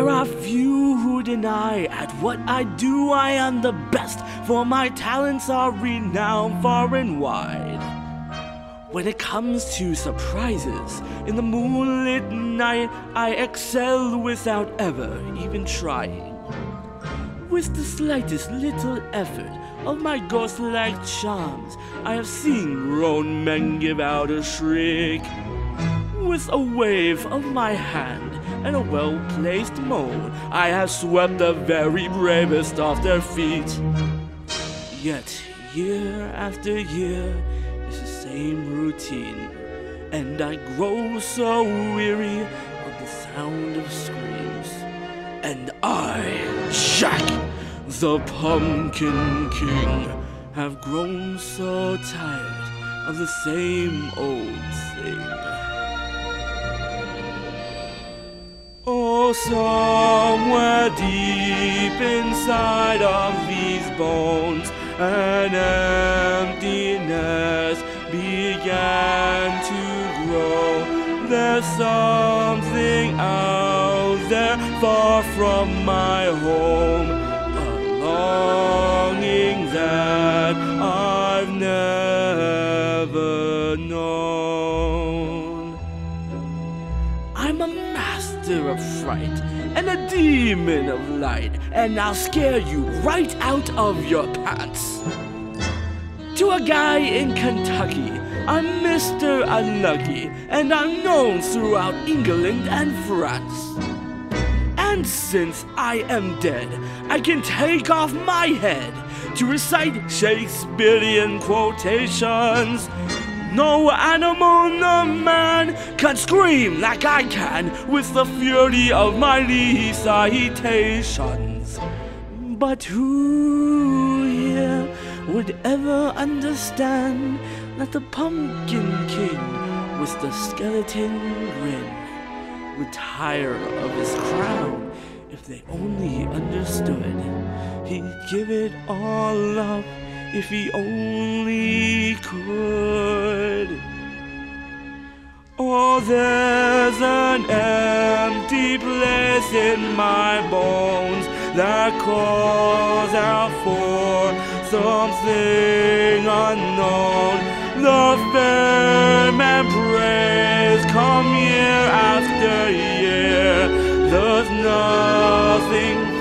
There are few who deny at what I do I am the best, for my talents are renowned far and wide. When it comes to surprises, in the moonlit night I excel without ever even trying. With the slightest little effort of my ghost-like charms, I have seen grown men give out a shriek. With a wave of my hand and a well-placed moan, I have swept the very bravest off their feet. Yet, year after year, it's the same routine, and I grow so weary of the sound of screams. And I, Jack, the Pumpkin King, have grown so tired of the same old thing. Oh, somewhere deep inside of these bones, an emptiness began to grow. There's something out there far from my home, a longing that I've never known. I'm a master of fright and a demon of light, and I'll scare you right out of your pants. To a guy in Kentucky, I'm Mr. Unlucky, and I'm known throughout England and France. And since I am dead, I can take off my head to recite Shakespearean quotations. No animal, no man can scream like I can with the fury of my recitations. But who here would ever understand that the Pumpkin King with the skeleton grin would tire of his crown if they only understood? He'd give it all up if he only could. Oh, there's an empty place in my bones that calls out for something unknown. The fame and praise come year after year. There's nothing